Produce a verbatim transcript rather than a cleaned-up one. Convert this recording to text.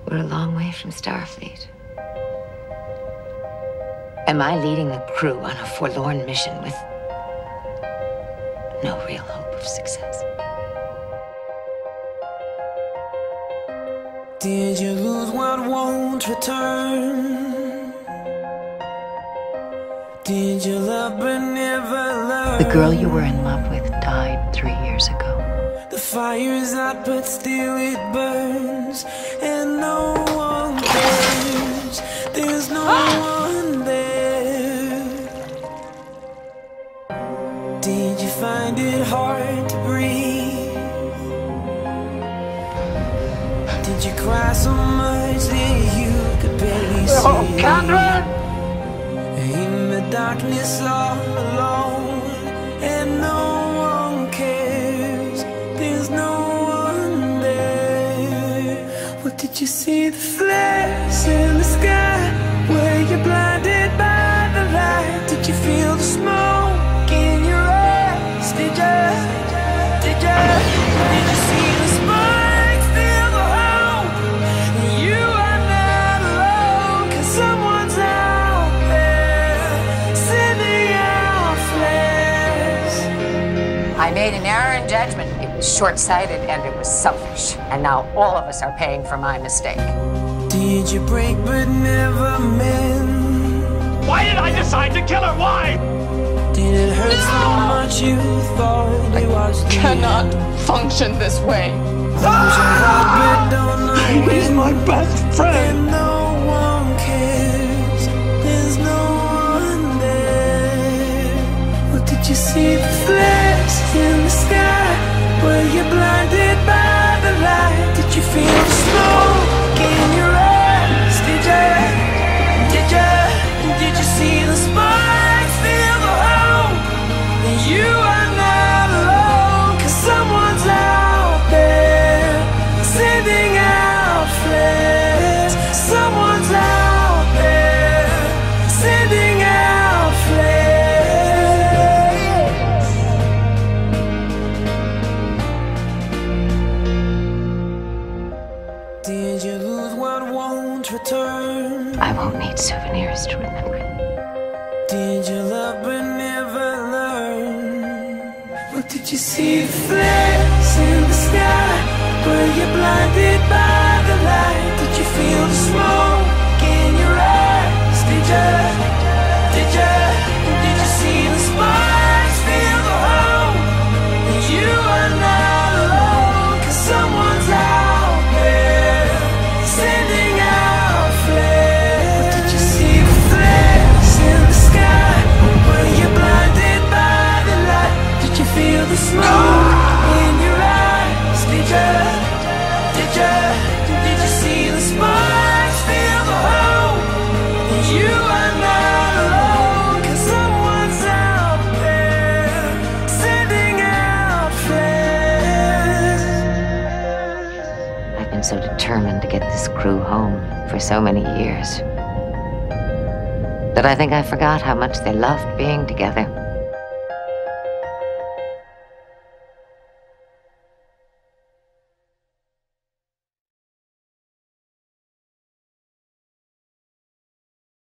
We're a long way from Starfleet. Am I leading the crew on a forlorn mission with no real hope of success? Did you lose what won't return? Did you love but never learn? The girl you were in love with died three years ago. The fire's out but still it burns, and no one cares. There's no one there. Did you find it hard to breathe? Did you cry so much that you could barely see? Oh, Catherine! In the darkness all alone, and no one cares. There's no one there. What did you see? The flares in the sky? Were you blinded by the light? Did you feel the smoke in your eyes? Did you? Did you? Did you see the sparks feel the hope? You are not alone, 'cause someone's out there sending out flares. I made an error in judgment. It was short-sighted and it was selfish. And now all of us are paying for my mistake. Did you break but never mend? Why did I decide to kill her? Why? Did it hurt no! so much you thought it was the cannot end? function this way. He's my best friend. And no one cares. There's no one there. What did you see? The flares in the sky? Were you blinded by the light? Did you feel the smoke in your eyes? Did you? Did you? Did you see the sparks? Feel the hope that you are not alone, 'cause someone's out there sending out flares. Someone's out there sending out flares. Did you lose what won't return? I won't need souvenirs to remember. Did you love but never learn? What did you see? The flares in the sky? Were you blinded by the light? Did you feel the smoke in your eyes? Did you? Did you? Did you see the sparks? Feel the hope that you are not alone, 'cause someone's out there sending out flares. What did you see? The flares in the sky? Were you blinded by the light? Did you feel the smoke in your eyes? Did you? Did you? Did you see the sparks? Feel the hope that you are not alone, 'cause someone's out there sending out flares. I've been so determined to get this crew home for so many years that I think I forgot how much they loved being together.